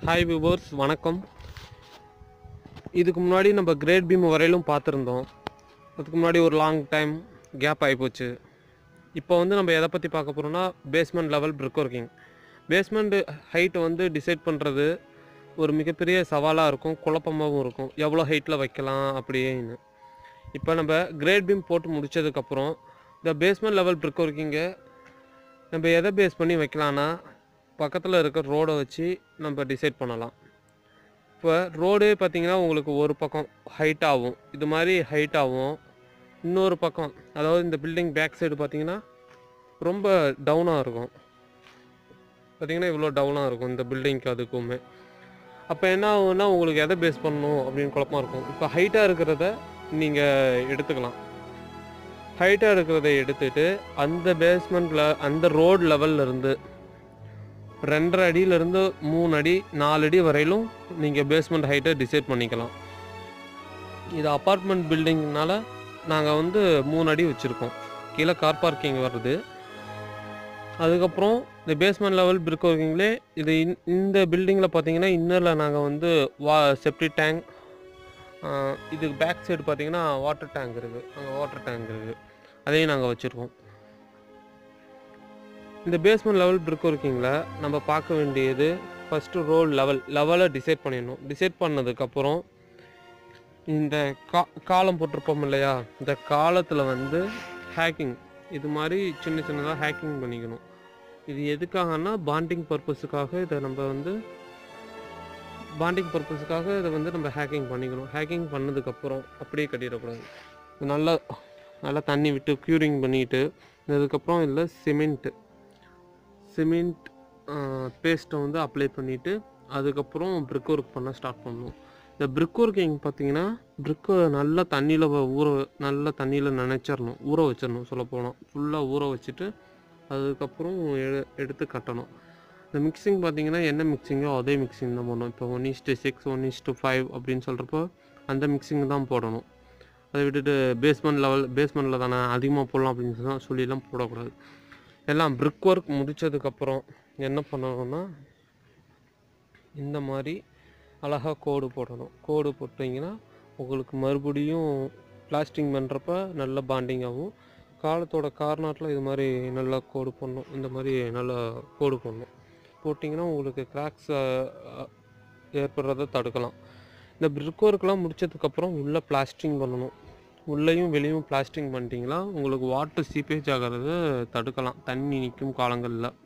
Hi viewers, வணக்கம். இதுக்கு முன்னாடி நம்ம கிரேட் பீம் வரையிலும் பார்த்துருந்தோம். அதுக்கு முன்னாடி ஒரு லாங் டைம் கேப் ஆகிப்போச்சு. இப்போ நம்ம எதை பற்றி பார்க்க போகிறோம்னா, basement level brick working. Basement ஹைட்டை டிசைட் பண்ணுறது ஒரு மிகப்பெரிய சவாலாக இருக்கும், குழப்பமாகவும் இருக்கும். எவ்வளோ ஹைட்டில் வைக்கலாம் அப்படின்னு. இப்போ நம்ம கிரேட் பீம் போட்டு முடித்ததுக்கப்புறம் இந்த பேஸ்மெண்ட் லெவல் பிரிக் ஒர்க்கிங்கை நம்ம எதை பேஸ் பண்ணி வைக்கலான்னா, பக்கத்தில் இருக்க ரோடை வச்சு நம்ம டிசைட் பண்ணலாம். இப்போ ரோடே பார்த்திங்கன்னா உங்களுக்கு ஒரு பக்கம் ஹைட் ஆகும், இது மாதிரி ஹைட் ஆகும். இன்னொரு பக்கம், அதாவது இந்த பில்டிங் பேக் சைடு பார்த்திங்கன்னா ரொம்ப டவுனாக இருக்கும். பார்த்திங்கன்னா இவ்வளோ டவுனாக இருக்கும் இந்த பில்டிங்க்கு அதுக்குமே. அப்போ என்ன ஆகும்னா, உங்களுக்கு எதை பேஸ் பண்ணணும் அப்படின்னு குழப்பமாக இருக்கும். இப்போ ஹைட்டாக இருக்கிறத நீங்கள் எடுத்துக்கலாம். ஹைட்டாக இருக்கிறத எடுத்துகிட்டு அந்த பேஸ்மெண்ட்டில் அந்த ரோடு லெவல்லேருந்து 2.5 அடியிலேருந்து 3 அடி 4 அடி வரையிலும் நீங்கள் பேஸ்மெண்ட் ஹைட்டை டிசைட் பண்ணிக்கலாம். இது அப்பார்ட்மெண்ட் பில்டிங்னால நாங்கள் 3 அடி வச்சுருக்கோம். கீழே கார் பார்க்கிங் வருது. அதுக்கப்புறம் இந்த பேஸ்மெண்ட் லெவல் பிரிக் ஒர்க்கிங்லே இது இந்த பில்டிங்கில் பார்த்தீங்கன்னா இன்னரில் நாங்கள் செப்டி டேங்க், இதுக்கு பேக் சைடு பார்த்தீங்கன்னா வாட்டர் டேங்க் இருக்குது. அங்கே வாட்டர் டேங்க் இருக்குது, அதையும் நாங்கள் வச்சுருக்கோம். இந்த பேஸ்மெண்ட் லெவல் பிரிக் ஒர்க்கிங்கில் நம்ம பார்க்க வேண்டியது ஃபஸ்ட்டு லெவலை டிசைட் பண்ணிடணும். டிசைட் பண்ணதுக்கப்புறம் இந்த காலம் போட்டிருப்போம் இல்லையா, இந்த காலத்தில் ஹேக்கிங் இது மாதிரி சின்ன சின்னதாக ஹேக்கிங் பண்ணிக்கணும். இது எதுக்காகனா பாண்டிங் பர்பஸுக்காக இதை நம்ம ஹேக்கிங் பண்ணிக்கணும். ஹேக்கிங் பண்ணதுக்கப்புறம் அப்படியே கட்டிடக்கூடாது. நல்லா தண்ணி விட்டு க்யூரிங் பண்ணிவிட்டு, அதுக்கப்புறம் இதில் சிமெண்ட் பேஸ்ட்டை அப்ளை பண்ணிவிட்டு அதுக்கப்புறம் பிரிக் ஒர்க் பண்ண ஸ்டார்ட் பண்ணணும். இந்த பிரிக் ஒர்க்கிங் பார்த்திங்கன்னா, பிரிக்கை நல்லா தண்ணியில் நனைச்சிடணும், ஊற வச்சிடணும். சொல்லப்போனால் ஃபுல்லாக ஊற வச்சுட்டு அதுக்கப்புறம் எடுத்து கட்டணும். இந்த மிக்சிங் பார்த்திங்கன்னா என்ன மிக்சிங்கோ அதே மிக்சிங் தான் போடணும். இப்போ 1:6 1:5 அப்படின்னு சொல்கிறப்போ அந்த மிக்சிங் தான் போடணும். அதை விட்டுட்டு பேஸ்மெண்ட்டில் தானே அதிகமாக போடலாம் அப்படின்னு சொல்லிலாம் போடக்கூடாது. எல்லாம் பிரிக் ஒர்க் முடித்ததுக்கப்புறம் என்ன பண்ணணும்னா, இந்த மாதிரி அழகாக கோடு போடணும். கோடு போட்டிங்கன்னா உங்களுக்கு மறுபடியும் பிளாஸ்டிங் பண்ணுறப்ப நல்ல பாண்டிங் ஆகும். காலத்தோட கார்னரில் இது மாதிரி நல்லா கோடு போடணும். இந்த மாதிரி நல்லா கோடு போடணும். போட்டிங்கன்னா உங்களுக்கு கிராக்ஸ் ஏற்படுறத தடுக்கலாம். இந்த பிரிக் ஒர்க்லாம் முடித்ததுக்கப்புறம் உள்ளே பிளாஸ்டிங் பண்ணணும். உள்ளேயும் வெளியும் பிளாஸ்டிங் பண்ணிட்டீங்களா உங்களுக்கு வாட்டர் சீப்பேஜ் ஆகிறத தடுக்கலாம், தண்ணி நிற்கும் காலங்களில்.